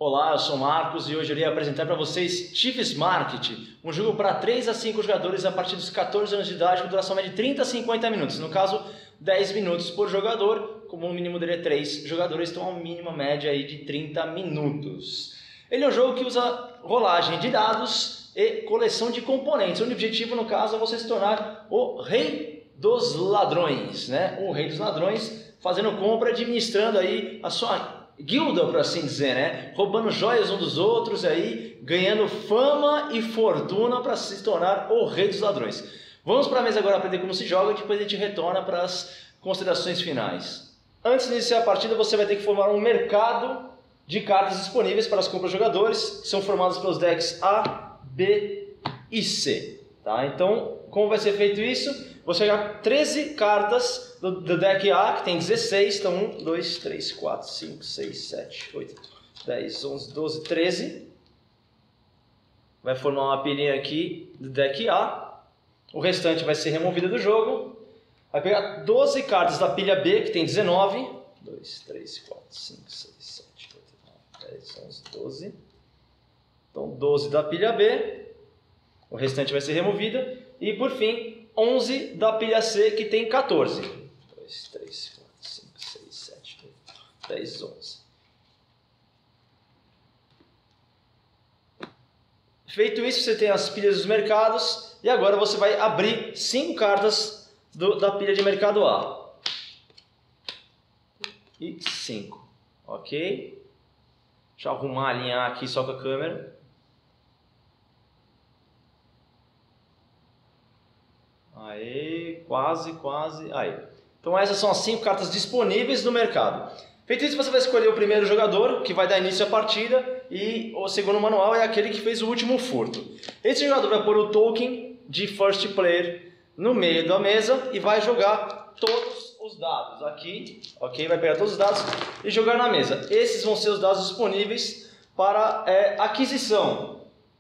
Olá, eu sou o Marcos e hoje eu irei apresentar para vocês Chiefs Market, um jogo para 3 a 5 jogadores a partir dos 14 anos de idade com duração média de 30 a 50 minutos, no caso 10 minutos por jogador, como o mínimo dele é 3 jogadores, então a mínima média aí de 30 minutos. Ele é um jogo que usa rolagem de dados e coleção de componentes, o objetivo no caso é você se tornar o rei dos ladrões, né? O rei dos ladrões, fazendo compra, administrando aí a sua guilda, por assim dizer, né? Roubando joias um dos outros aí, ganhando fama e fortuna para se tornar o rei dos ladrões. Vamos para a mesa agora aprender como se joga e depois a gente retorna para as considerações finais. Antes de iniciar a partida, você vai ter que formar um mercado de cartas disponíveis para as compras de jogadores, que são formadas pelos decks A, B e C. Tá? Então, como vai ser feito isso? Você vai jogar 13 cartas do deck A, que tem 16, então 1, 2, 3, 4, 5, 6, 7, 8, 10, 11, 12, 13. Vai formar uma pilhinha aqui do deck A. O restante vai ser removido do jogo. Vai pegar 12 cartas da pilha B, que tem 19. 2, 3, 4, 5, 6, 7, 8, 9, 10, 11, 12. Então 12 da pilha B. O restante vai ser removido. E por fim, 11 da pilha C, que tem 14. 2, 3, 4, 5, 6, 7, 8, 10, 11. Feito isso, você tem as pilhas dos mercados. E agora você vai abrir 5 cartas da pilha de mercado A. E 5. Ok? Deixa eu arrumar, alinhar aqui só com a câmera. Aí, quase. Aí. Então essas são as 5 cartas disponíveis no mercado. Feito isso, você vai escolher o primeiro jogador, que vai dar início à partida, e o segundo manual é aquele que fez o último furto. Esse jogador vai pôr o token de First Player no meio da mesa e vai jogar todos os dados aqui, ok? Vai pegar todos os dados e jogar na mesa. Esses vão ser os dados disponíveis para aquisição.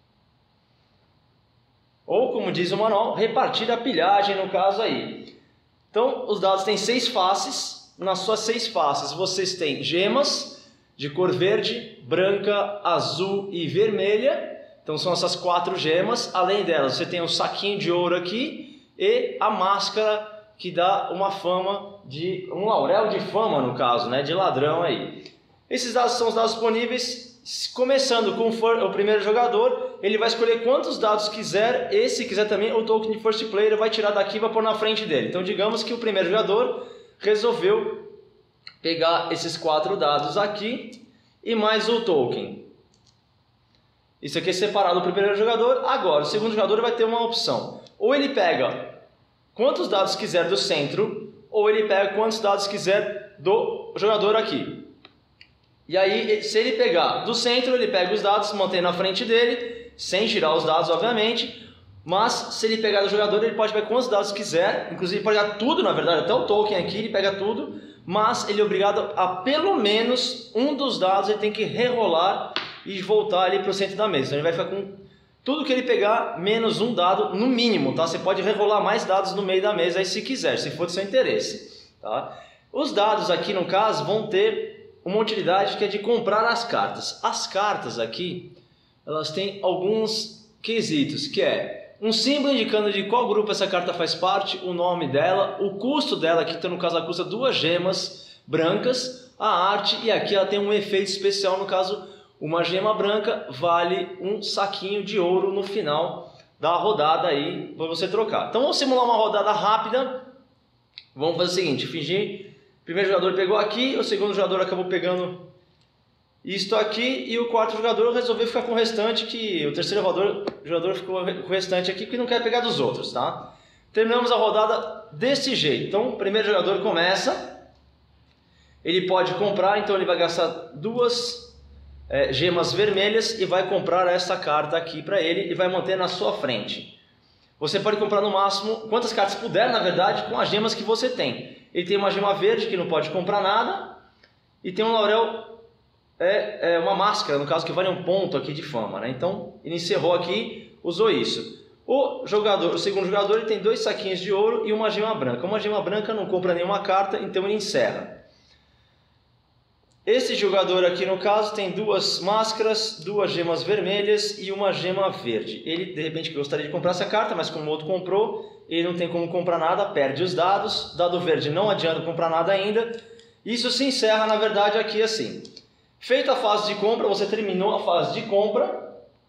Ou, como diz o manual, repartir a pilhagem, no caso aí. Então, os dados têm 6 faces. Nas suas 6 faces, vocês têm gemas de cor verde, branca, azul e vermelha. Então, são essas 4 gemas. Além delas, você tem um saquinho de ouro aqui e a máscara que dá uma fama, um laurel de fama, no caso, né, de ladrão aí. Esses dados são os dados disponíveis. Começando com o primeiro jogador, ele vai escolher quantos dados quiser, e se quiser também o token de First Player vai tirar daqui e vai pôr na frente dele. Então digamos que o primeiro jogador resolveu pegar esses 4 dados aqui e mais o token. Isso aqui é separado do primeiro jogador. Agora o segundo jogador vai ter uma opção. Ou ele pega quantos dados quiser do centro, ou ele pega quantos dados quiser do jogador aqui. E aí, se ele pegar do centro, ele pega os dados, mantém na frente dele, sem tirar os dados, obviamente. Mas, se ele pegar do jogador, ele pode pegar quantos dados quiser. Inclusive, pode pegar tudo, na verdade, até o token aqui, ele pega tudo. Mas, ele é obrigado a, pelo menos, um dos dados, ele tem que rerolar e voltar ali para o centro da mesa. Então, ele vai ficar com tudo que ele pegar, menos um dado, no mínimo, tá? Você pode rerolar mais dados no meio da mesa, aí, se quiser, se for do seu interesse, tá? Os dados aqui, no caso, vão ter uma utilidade que é de comprar as cartas. As cartas aqui, elas têm alguns quesitos, que é um símbolo indicando de qual grupo essa carta faz parte, o nome dela, o custo dela, que no caso ela custa 2 gemas brancas, a arte, e aqui ela tem um efeito especial, no caso, uma gema branca vale um saquinho de ouro no final da rodada aí, para você trocar. Então vamos simular uma rodada rápida. Vamos fazer o seguinte, fingir. O primeiro jogador pegou aqui, o segundo jogador acabou pegando isto aqui e o quarto jogador resolveu ficar com o restante, que o terceiro jogador ficou com o restante aqui que não quer pegar dos outros, tá? Terminamos a rodada desse jeito. Então o primeiro jogador começa, ele pode comprar, então ele vai gastar 2 gemas vermelhas e vai comprar essa carta aqui para ele e vai manter na sua frente. Você pode comprar no máximo quantas cartas puder, na verdade, com as gemas que você tem. Ele tem uma gema verde que não pode comprar nada. E tem um laurel, uma máscara, no caso, que vale 1 ponto aqui de fama, né? Então, ele encerrou aqui, usou isso. O segundo jogador, ele tem 2 saquinhos de ouro e uma gema branca. Uma gema branca não compra nenhuma carta, então ele encerra. Esse jogador aqui no caso tem duas máscaras, duas gemas vermelhas e uma gema verde. Ele de repente gostaria de comprar essa carta, mas como o outro comprou, ele não tem como comprar nada, perde os dados. Dado verde não adianta comprar nada ainda. Isso se encerra na verdade aqui assim. Feita a fase de compra, você terminou a fase de compra.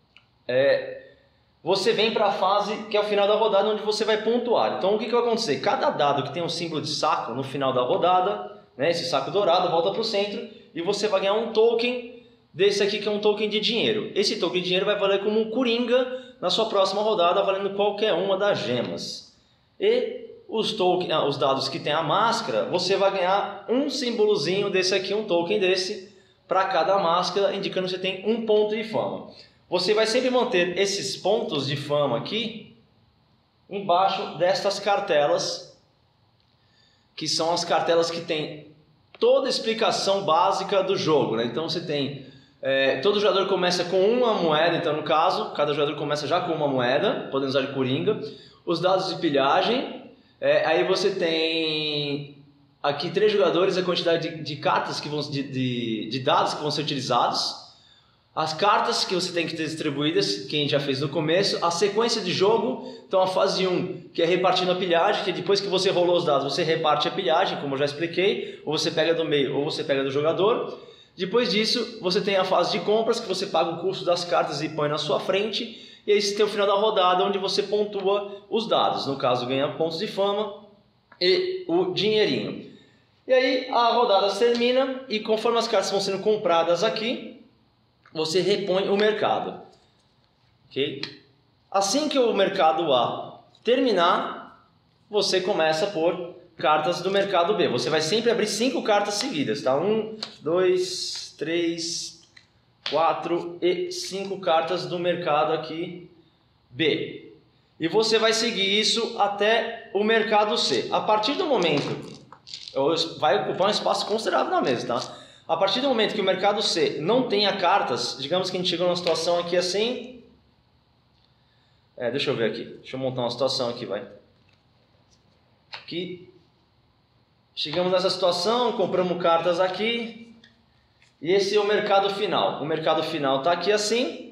Você vem para a fase que é o final da rodada, onde você vai pontuar. Então o que vai acontecer? Cada dado que tem um símbolo de saco no final da rodada, né, esse saco dourado volta para o centro e você vai ganhar um token desse aqui que é um token de dinheiro. Esse token de dinheiro vai valer como um coringa na sua próxima rodada, valendo qualquer uma das gemas. E os dados que tem a máscara, você vai ganhar um símbolozinho desse aqui, um token desse, para cada máscara, indicando que você tem um ponto de fama. Você vai sempre manter esses pontos de fama aqui embaixo destas cartelas, que são as cartelas que tem toda a explicação básica do jogo, né? Então você tem, todo jogador começa com uma moeda, então no caso, cada jogador começa já com uma moeda, podendo usar de coringa. Os dados de pilhagem, aí você tem aqui 3 jogadores, a quantidade de cartas, de dados que vão ser utilizados. As cartas que você tem que ter distribuídas, que a gente já fez no começo, a sequência de jogo, então a fase 1, que é repartindo a pilhagem, que depois que você rolou os dados, você reparte a pilhagem, como eu já expliquei, ou você pega do meio ou você pega do jogador. Depois disso, você tem a fase de compras, que você paga o custo das cartas e põe na sua frente, e aí você tem o final da rodada, onde você pontua os dados, no caso ganha pontos de fama e o dinheirinho. E aí a rodada termina, e conforme as cartas vão sendo compradas aqui, você repõe o mercado. Okay? Assim que o mercado A terminar, você começa por cartas do mercado B. Você vai sempre abrir 5 cartas seguidas, tá? 1, 2, 3, 4 e 5 cartas do mercado aqui B. E você vai seguir isso até o mercado C. A partir do momento, vai ocupar um espaço considerável na mesa, tá? A partir do momento que o mercado C não tenha cartas, digamos que a gente chegou numa situação aqui assim. Deixa eu ver aqui. Deixa eu montar uma situação aqui, vai. Aqui. Chegamos nessa situação, compramos cartas aqui. E esse é o mercado final. O mercado final está aqui assim.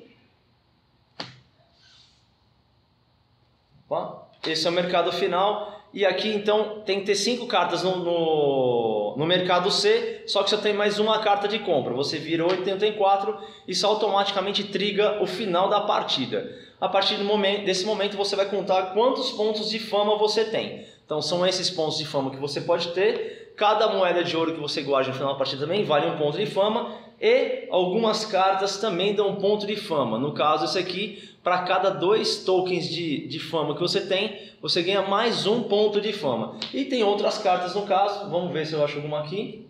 Opa. Esse é o mercado final. E aqui então tem que ter 5 cartas no mercado C, só que só tem mais uma carta de compra. Você vira 84 e isso automaticamente triga o final da partida. A partir desse momento você vai contar quantos pontos de fama você tem. Então são esses pontos de fama que você pode ter. Cada moeda de ouro que você guarda no final da partida também vale um ponto de fama. E algumas cartas também dão um ponto de fama. No caso esse aqui, para cada 2 tokens de fama que você tem, você ganha mais um ponto de fama. E tem outras cartas no caso, vamos ver se eu acho alguma aqui.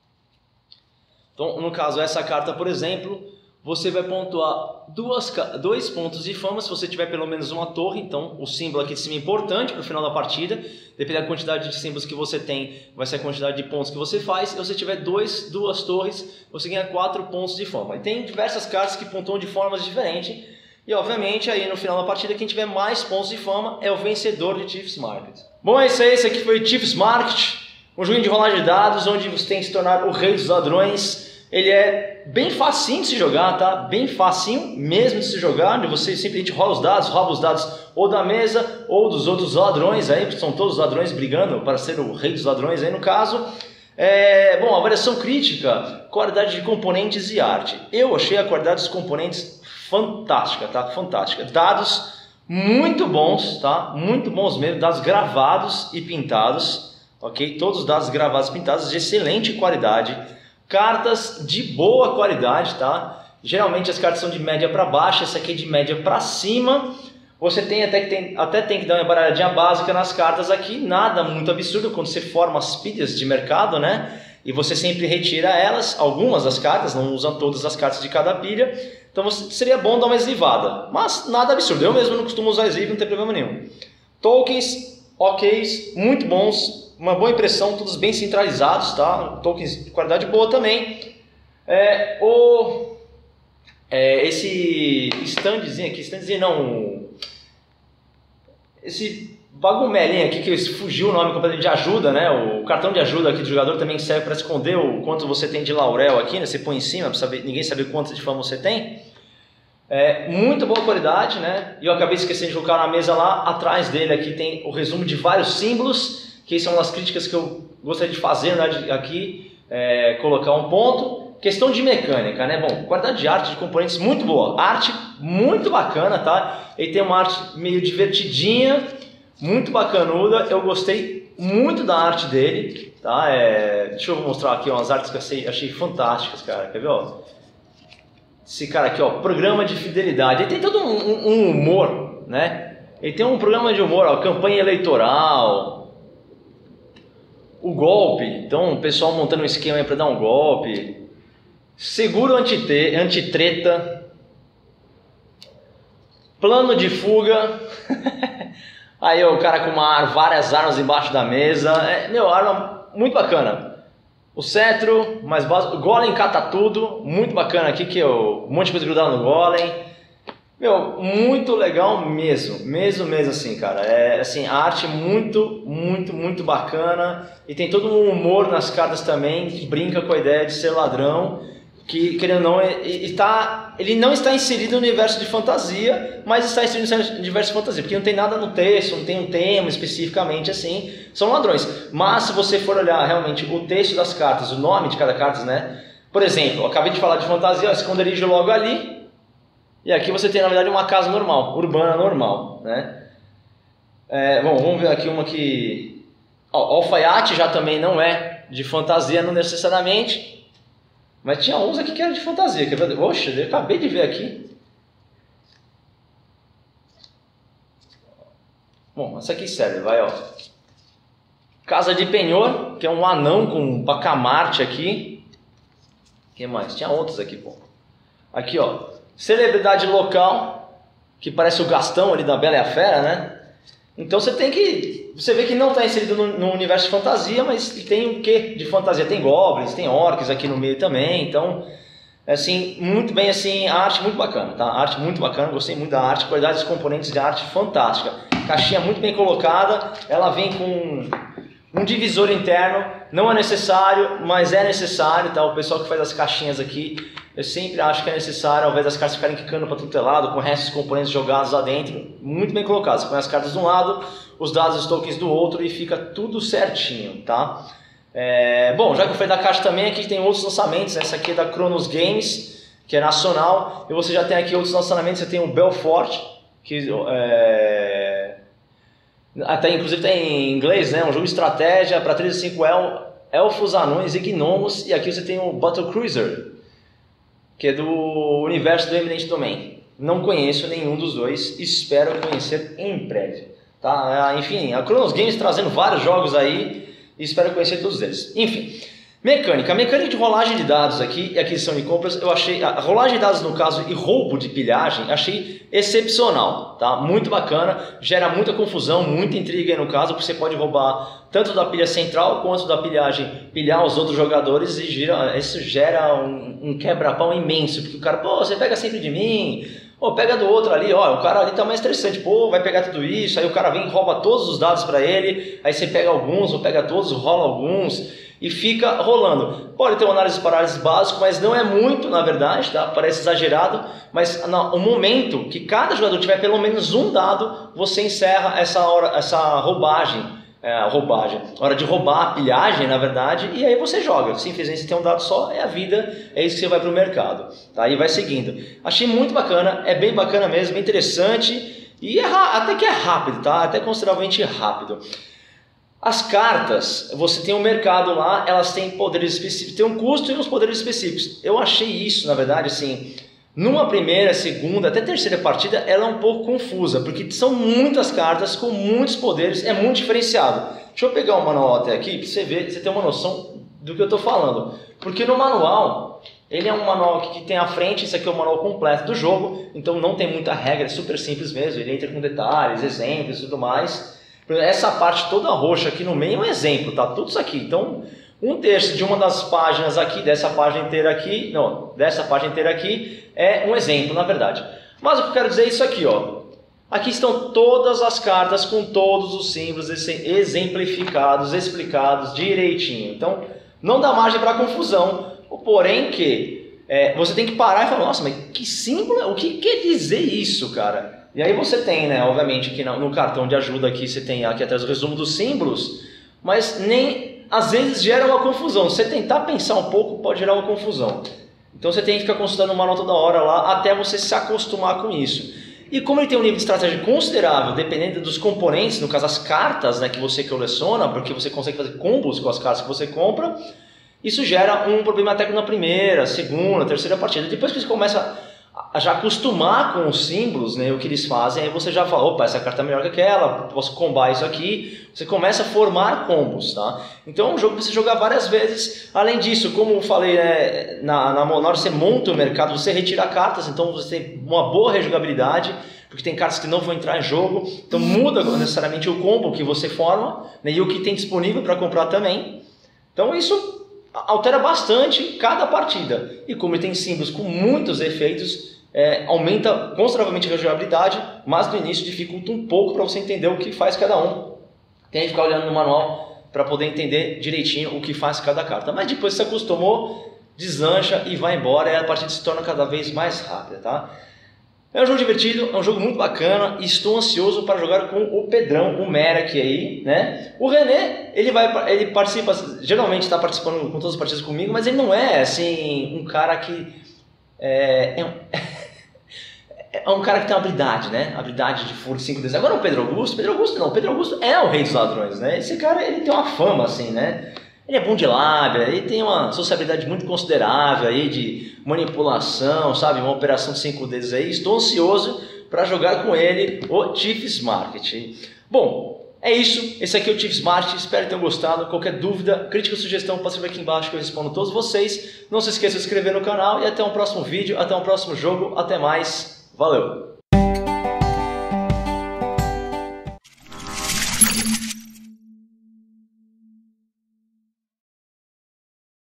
Então, no caso, essa carta, por exemplo, você vai pontuar 2 pontos de fama se você tiver pelo menos uma torre. Então, o símbolo aqui de cima é importante para o final da partida. Dependendo da quantidade de símbolos que você tem, vai ser a quantidade de pontos que você faz. Se você tiver 2 torres, você ganha 4 pontos de fama. E tem diversas cartas que pontuam de formas diferentes. E obviamente aí no final da partida quem tiver mais pontos de fama é o vencedor de Thief's Market. Bom, é isso aí, esse aqui foi o Thief's Market, um joguinho de rolagem de dados onde você tem que se tornar o rei dos ladrões. Ele é bem facinho de se jogar, tá? Bem facinho mesmo de se jogar, onde você simplesmente rola os dados, rouba os dados ou da mesa ou dos outros ladrões aí, porque são todos ladrões brigando para ser o rei dos ladrões aí no caso. Bom, avaliação crítica, qualidade de componentes e arte. Eu achei a qualidade dos componentes fantástica, tá? Fantástica. Dados muito bons, tá? Muito bons mesmo. Dados gravados e pintados, ok? Todos os dados gravados e pintados de excelente qualidade. Cartas de boa qualidade, tá? Geralmente as cartas são de média para baixa, essa aqui é de média para cima. Você até tem que dar uma baralhadinha básica nas cartas aqui, nada muito absurdo quando você forma as pilhas de mercado, né? E você sempre retira elas, algumas das cartas, não usa todas as cartas de cada pilha. Então seria bom dar uma eslivada, mas nada absurdo. Eu mesmo não costumo usar sleeve, não tem problema nenhum. Tokens, ok, muito bons, uma boa impressão, todos bem centralizados, tá? Tokens de qualidade boa também. Esse standzinho aqui, esse bagumelinha aqui, que fugiu o nome completamente, de ajuda, né? O cartão de ajuda aqui do jogador também serve para esconder o quanto você tem de laurel aqui, né? Você põe em cima para ninguém saber quanto de fama você tem. Muito boa qualidade, né? E eu acabei esquecendo de colocar na mesa lá. Atrás dele aqui tem o resumo de vários símbolos, que são as críticas que eu gostaria de fazer, né? Aqui, colocar um ponto. Questão de mecânica, né? Bom, qualidade de arte de componentes muito boa. Arte muito bacana, tá? Ele tem uma arte meio divertidinha, muito bacanuda. Eu gostei muito da arte dele, tá? Deixa eu mostrar aqui umas artes que eu achei fantásticas, cara. Quer ver, ó? Esse cara aqui, ó, programa de fidelidade. Ele tem todo um humor, né? Ele tem um programa de humor, ó, campanha eleitoral, o golpe. Então, o pessoal montando um esquema aí para dar um golpe. Seguro antitreta, plano de fuga. Aí ó, o cara com várias armas embaixo da mesa. Meu, arma muito bacana. O cetro, mais básico. O golem cata tudo, muito bacana aqui, que é um monte de coisa grudada no golem. Meu, muito legal mesmo assim, cara. Assim, a arte muito bacana. E tem todo um humor nas cartas também, que brinca com a ideia de ser ladrão. Que, querendo ou não, ele não está inserido no universo de fantasia, mas está inserido no universo de fantasia, porque não tem nada no texto, não tem um tema especificamente assim, são ladrões. Mas se você for olhar realmente o texto das cartas, o nome de cada carta, né? Por exemplo, eu acabei de falar de fantasia, ó, esconderijo logo ali, e aqui você tem na verdade uma casa normal, urbana normal, né? Bom, vamos ver aqui uma que... Ó, alfaiate já também não é de fantasia, não necessariamente. Mas tinha uns aqui que era de fantasia. Oxe, eu acabei de ver aqui. Bom, essa aqui serve, vai, ó. Casa de penhor, que é um anão com bacamarte aqui. O que mais? Tinha outros aqui, pô. Aqui, ó. Celebridade local, que parece o Gastão ali da Bela e a Fera, né? Então você tem que... Você vê que não está inserido no universo de fantasia, mas tem o que de fantasia? Tem goblins, tem orcs aqui no meio também. Então, assim, muito bem, assim, a arte muito bacana, tá? A arte muito bacana, gostei muito da arte, qualidade dos componentes de arte fantástica. Caixinha muito bem colocada, ela vem com um divisor interno, não é necessário, mas é necessário, tá? O pessoal que faz as caixinhas aqui, eu sempre acho que é necessário, ao invés das cartas ficarem quicando para tudo lado, com o resto dos componentes jogados lá dentro, muito bem colocados. Você põe as cartas de um lado, os dados e os tokens do outro e fica tudo certinho, tá? Bom, já que eu falei da caixa também, aqui tem outros lançamentos. Essa aqui é da Cronos Games, que é nacional, e você já tem aqui outros lançamentos. Você tem o Belfort, que até inclusive tem em inglês, né? Um jogo de estratégia para 3 e 5 elfos, anões e gnomos. E aqui você tem o Battle Cruiser, que é do universo do Eminent Domain. Não conheço nenhum dos dois, espero conhecer em breve, tá? Enfim, a Cronos Games trazendo vários jogos aí, e espero conhecer todos eles. Enfim, mecânica de rolagem de dados aqui e aquisição de compras, eu achei, a rolagem de dados no caso e roubo de pilhagem, achei excepcional, tá? Muito bacana, gera muita confusão, muita intriga aí no caso, porque você pode roubar tanto da pilha central quanto da pilhagem, pilhar os outros jogadores, e isso gera um quebra-pau imenso, porque o cara, pô, você pega sempre de mim, pô, pega do outro ali, ó, o cara ali tá mais interessante, pô, vai pegar tudo isso, aí o cara vem e rouba todos os dados para ele, aí você pega alguns, ou pega todos, rola alguns, e fica rolando. Pode ter uma análise de parálises básico, mas não é muito, na verdade, tá? Parece exagerado, mas no momento que cada jogador tiver pelo menos um dado, você encerra essa roubagem. Hora de roubar a pilhagem, na verdade, e aí você joga. Simplesmente você tem um dado só, é a vida, é isso que você vai para o mercado, tá? E vai seguindo. Achei muito bacana, é bem bacana mesmo, bem interessante, e até que é rápido, tá? Até consideravelmente rápido. As cartas, você tem um mercado lá, elas têm poderes específicos, tem um custo e uns poderes específicos. Eu achei isso, na verdade, assim, numa primeira, segunda, até terceira partida, ela é um pouco confusa, porque são muitas cartas com muitos poderes, é muito diferenciado. Deixa eu pegar o manual até aqui, para você ver, você ter uma noção do que eu estou falando. Porque no manual, ele é um manual que tem à frente, esse aqui é o manual completo do jogo, então não tem muita regra, é super simples mesmo, ele entra com detalhes, exemplos e tudo mais. Essa parte toda roxa aqui no meio é um exemplo, tá? Tudo isso aqui. Então, um terço de uma das páginas aqui, dessa página inteira aqui é um exemplo, na verdade. Mas o que eu quero dizer é isso aqui, ó. Aqui estão todas as cartas com todos os símbolos exemplificados, explicados direitinho. Então, não dá margem para confusão, porém que você tem que parar e falar, nossa, mas que símbolo, o que quer dizer isso, cara? E aí você tem, né, obviamente, que no cartão de ajuda aqui você tem aqui atrás o resumo dos símbolos, mas nem, às vezes gera uma confusão. Se você tentar pensar um pouco, pode gerar uma confusão. Então você tem que ficar consultando o manual toda hora lá, até você se acostumar com isso. E como ele tem um nível de estratégia considerável, dependendo dos componentes, no caso as cartas, né, que você coleciona, porque você consegue fazer combos com as cartas que você compra, isso gera um problema técnico na primeira, segunda, terceira partida. Depois que você começa a já acostumar com os símbolos, né, o que eles fazem, aí você já fala, opa, essa carta é melhor que aquela, posso combar isso aqui. Você começa a formar combos, tá? Então é um jogo para você jogar várias vezes. Além disso, como eu falei, né, na hora que você monta o mercado, você retira cartas, então você tem uma boa rejogabilidade, porque tem cartas que não vão entrar em jogo, então muda necessariamente o combo que você forma, né, e o que tem disponível para comprar também. Então isso altera bastante cada partida. E como ele tem símbolos com muitos efeitos, aumenta consideravelmente a rejogabilidade, mas no início dificulta um pouco para você entender o que faz cada um. Tem que ficar olhando no manual para poder entender direitinho o que faz cada carta. Mas depois que você acostumou, deslancha e vai embora, e a partida se torna cada vez mais rápida, tá? É um jogo divertido, é um jogo muito bacana e estou ansioso para jogar com o Pedrão, o Merek aí, né? O René, ele participa, geralmente está participando com todas as partidas comigo, mas ele não é assim um cara que é um cara que tem uma habilidade, né? Habilidade de furo 5D. Agora o Pedro Augusto é o rei dos ladrões, né? Esse cara, ele tem uma fama assim, né? Ele é bom de lábia, ele tem uma sociabilidade muito considerável aí de manipulação, sabe? Uma operação de 5Ds aí. Estou ansioso para jogar com ele o Chiefs Market. Bom, é isso. Esse aqui é o Chiefs Market. Espero que tenham gostado. Qualquer dúvida, crítica ou sugestão, pode escrever aqui embaixo que eu respondo a todos vocês. Não se esqueça de se inscrever no canal e até um próximo vídeo, até um próximo jogo. Até mais. Valeu!